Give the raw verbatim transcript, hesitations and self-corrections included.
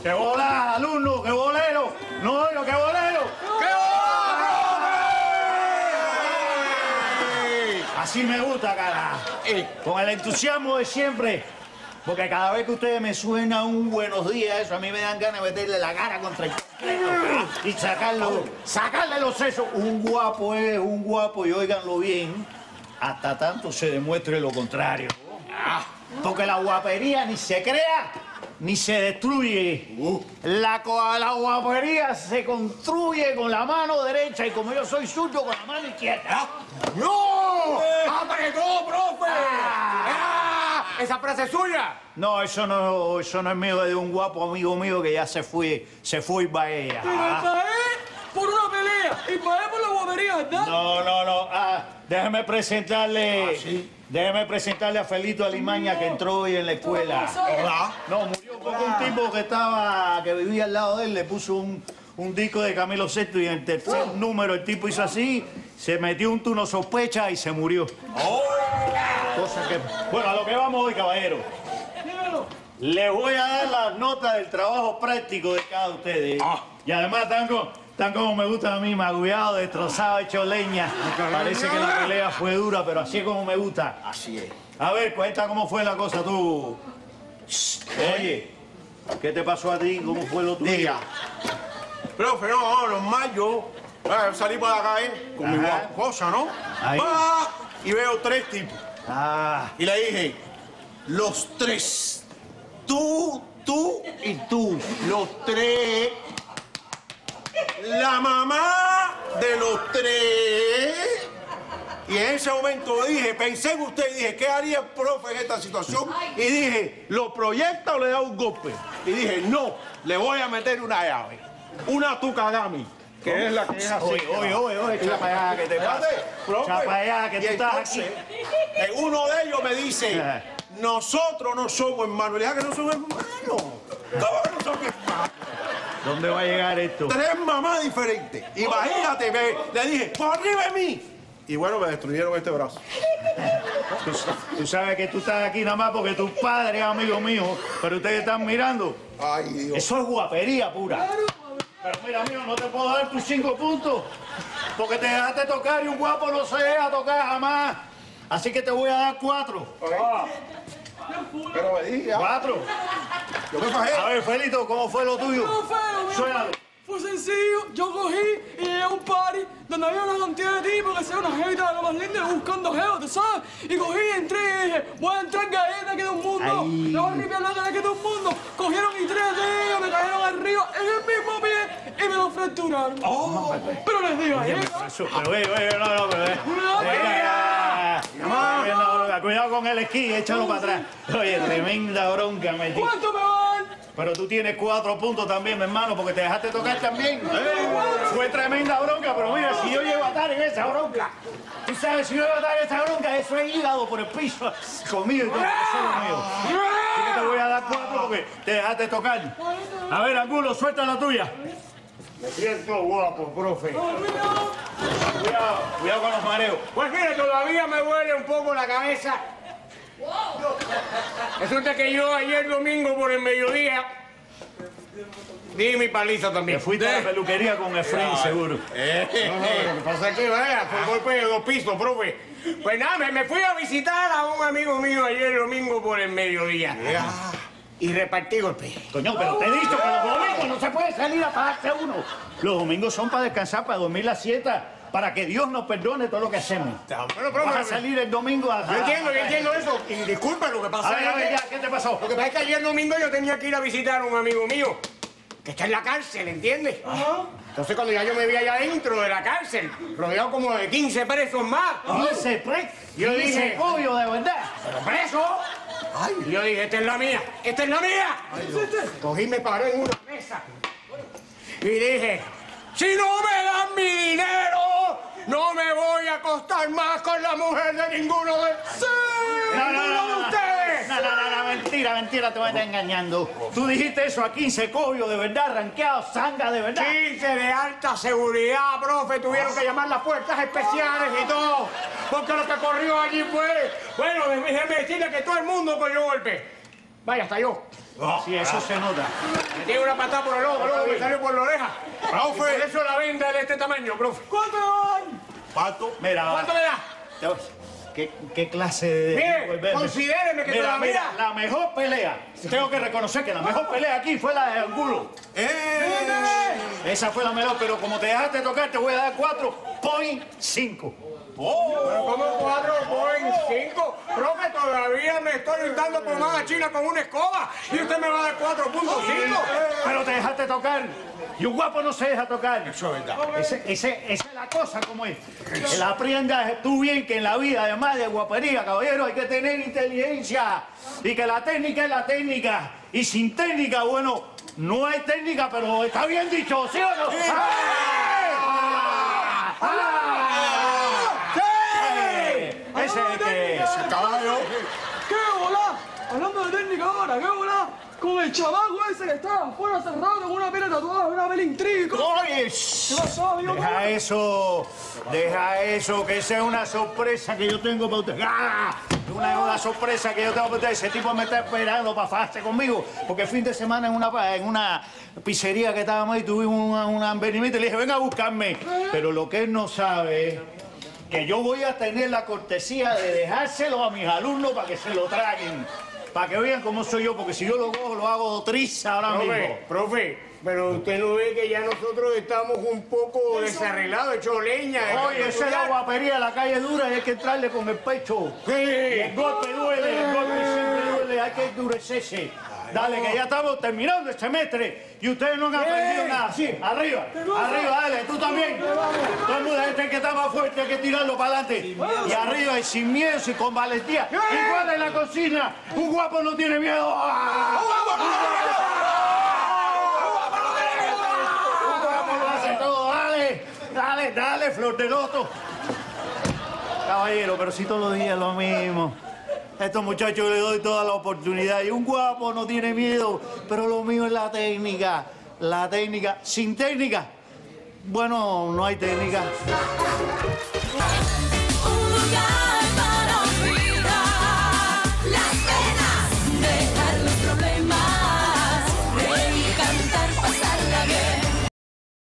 ¡Qué bola, alumno! ¡Qué bolero! ¡No oigo, qué bolero! ¡Qué bola! Así me gusta, cara. Con el entusiasmo de siempre. Porque cada vez que ustedes me suena un buenos días, eso a mí me dan ganas de meterle la cara contra el concreto y sacarlo, sacarle los sesos. Un guapo es un guapo, y óiganlo bien, hasta tanto se demuestre lo contrario. Porque la guapería ni se crea ni se destruye. La, la guapería se construye con la mano derecha y como yo soy suyo, con la mano izquierda. ¡No! ¡Apretó, profe! ¡Ah! ¿Esa frase es suya? No, eso no, eso no es mío, es de un guapo amigo mío que ya se fue, se fue para ella. Pero para él por una pelea y para él por la guapería, ¿verdad? No, no, no. Ah, déjeme presentarle. ¿Ah, sí? Déjeme presentarle a Felito Alimaña, que entró hoy en la escuela. ¿Verdad? No, murió porque un tipo que estaba, que vivía al lado de él, le puso un, un disco de Camilo Sesto y en el tercer Oh. número el tipo hizo así, se metió un turno sospecha y se murió. Oh. Cosa que... Bueno, a lo que vamos hoy, caballero. Les voy a dar las notas del trabajo práctico de cada de ustedes. Ah. Y además están, con, están como me gusta a mí, magullado, destrozado, hecho leña. Parece que la pelea fue dura, pero así es como me gusta. Así es. A ver, cuenta cómo fue la cosa tú. Oye, ¿qué te pasó a ti? ¿Cómo fue lo tuyo? Diga. Profe, no, no, normal, yo eh, salí para la calle con mi Ajá. cosa, ¿no? Ahí. Ah, y veo tres tipos. Ah, Y le dije, los tres. Tú, tú y tú. Los tres. La mamá de los tres. Y en ese momento dije, pensé en usted y dije, ¿qué haría el profe en esta situación? Y dije, ¿lo proyecta o le da un golpe? Y dije, no, le voy a meter una llave. Una Tukagami, que es la que es así. oye, oye, oye, oye, echa para allá, que te pasa. Espérate, profe. Echa para allá, que Y tú estás aquí. entonces, eh, uno de ellos me dice, nosotros no somos hermanos. Le dije, que no somos hermanos. ¿Cómo que no somos hermanos? ¿Dónde va a llegar esto? Tres mamás diferentes. Imagínate, me, le dije, por arriba de mí. Y bueno, me destruyeron este brazo. Tú, tú sabes que tú estás aquí nada más porque tu padre es amigo mío, pero ustedes están mirando. Ay, Dios. Eso es guapería pura. Pero mira, amigo, no te puedo dar tus cinco puntos porque te dejaste tocar y un guapo no se deja tocar jamás. Así que te voy a dar cuatro. Ah. Pero me diga. Cuatro. Yo me fajé. A ver, Felito, ¿cómo fue lo tuyo? No, feo, mira. Suénalo. Fue sencillo, yo cogí y llegué a un party donde había una cantidad de tipos que se una jevita de lo más linda buscando jevos, ¿tú sabes? Y cogí, entré y dije, voy a entrar galletas que de un mundo, Ay. le voy a limpiar la cara que de un mundo. Cogieron y tres de ellos me cayeron arriba en el mismo pie y me lo fracturaron. Oh. Pero les digo, Oye, ¿eh? pero eso, pero oye, oye, no, no, pero eh. Cuidado, Venga, no, no, cuidado con el esquí, échalo para atrás. Oye, tremenda bronca, metí. ¿Cuánto me van? Pero tú tienes cuatro puntos también, mi hermano, porque te dejaste tocar también. Fue tremenda bronca, pero mira, si yo llego a estar en esa bronca, tú sabes, si yo llego a estar en esa bronca, eso es hígado por el piso, conmigo y con el tesoro mío. Así que te voy a dar cuatro porque te dejaste tocar. A ver, Angulo, suelta la tuya. Me siento guapo, profe. Cuidado, cuidado con los mareos. Pues mira, todavía me duele un poco la cabeza. Resulta que yo ayer domingo por el mediodía di mi paliza Te también. fuiste a la peluquería con Efraín, seguro. Eh, no, no, lo que pasa es que vaya, fue golpe de dos pisos, profe. Pues nada, me, me fui a visitar a un amigo mío ayer domingo por el mediodía. Y repartí golpes. Coño, pero te he dicho que los domingos no se puede salir a pagarse uno. Los domingos son para descansar, para dormir la siesta, para que Dios nos perdone todo lo que hacemos. Bueno, profe, Vas a salir el domingo a... yo entiendo, yo entiendo eso. Y disculpa, lo que A pasa ver, a ver, es ya, que... ¿qué te pasó? Lo que pasa es que ayer domingo yo tenía que ir a visitar a un amigo mío que está en la cárcel, ¿entiendes? Entonces cuando ya yo me vi allá dentro de la cárcel, rodeado como de quince presos más, quince pre... Yo quince dije- pollo, de verdad. pero preso. Y yo dije, esta es la mía, esta es la mía. Cogí y me paré en una mesa y dije, si no me dan mi dinero, no me voy a acostar más con la mujer de ninguno de, ¡sí! No, no, ninguno no, de no, ustedes. no, no, no, no, mentira, mentira, te vas a estar engañando. Tú dijiste eso a quince cobios, de verdad, ranqueado, sanga, de verdad. quince de alta seguridad, profe, tuvieron que llamar las fuerzas especiales y todo, porque lo que corrió allí fue, bueno, déjeme decirle que todo el mundo cogió golpe. Vaya, hasta yo. Sí, eso se nota. Me tiene una patada por el ojo, luego me salió por la oreja. Profe. Por eso la venda es de este tamaño, profe. ¿Cuánto me dan? Pato. Mira, ¿Cuánto me da? ¿Qué, qué clase de... Mire, Ven, considéreme que mira, todavía... mira, la mejor pelea. Tengo que reconocer que la mejor pelea aquí fue la de Angulo. ¡Eh! Esa fue la mejor, pero como te dejaste tocar, te voy a dar cuatro punto cinco. Pero como cuatro point cinco, profe, todavía me estoy dando pomada china con una escoba y usted me va a dar cuatro punto cinco. Pero te dejaste tocar. Y un guapo no se deja tocar. Eso es verdad. Ese, ese, esa es la cosa como es. Que la aprendas tú bien que en la vida, además de guapería, caballero, hay que tener inteligencia. Y que la técnica es la técnica. Y sin técnica, bueno, no hay técnica, pero está bien dicho, ¿sí o no? Sí. ¡Ah! ¡Ah! ¡Sí! Ese es el que es. Caballo. ¿Qué volá? Hablando de técnica ahora, ¿qué volá? Con el chamaco ese que estaba afuera cerrado con una pena tatuada, una pena intriga. Oye, ¿Qué pasó, amigo? deja eso, deja eso, que esa es una sorpresa que yo tengo para usted. ¡Ah! Una, una sorpresa que yo tengo para usted. Ese tipo me está esperando para fajarse conmigo, porque el fin de semana en una, en una pizzería que estábamos ahí tuvimos un avenimiento y le dije, venga a buscarme. Pero lo que él no sabe es que yo voy a tener la cortesía de dejárselo a mis alumnos para que se lo traguen. Para que vean cómo soy yo, porque si yo lo cojo, lo hago triza ahora mismo. Profe, profe, pero usted no ve que ya nosotros estamos un poco desarreglados, hecho leña. Oye, esa es la guapería, la calle es dura y hay que entrarle con el pecho. Sí. Y el golpe duele, el golpe siempre duele, hay que endurecerse. Dale, que ya estamos terminando el semestre y ustedes no han aprendido nada. Sí, arriba, arriba, dale, tú también. Todo el mundo, este que está más fuerte, hay que tirarlo para adelante. Y arriba, y sin miedo, y con valentía. Igual en la cocina, un guapo no tiene miedo. ¡Ah! Un guapo lo hace todo, dale, dale, dale, flor de loto. Caballero, pero si todos los días lo mismo. A estos muchachos les doy toda la oportunidad y un guapo no tiene miedo, pero lo mío es la técnica, la técnica. Sin técnica, bueno, no hay técnica. Un lugar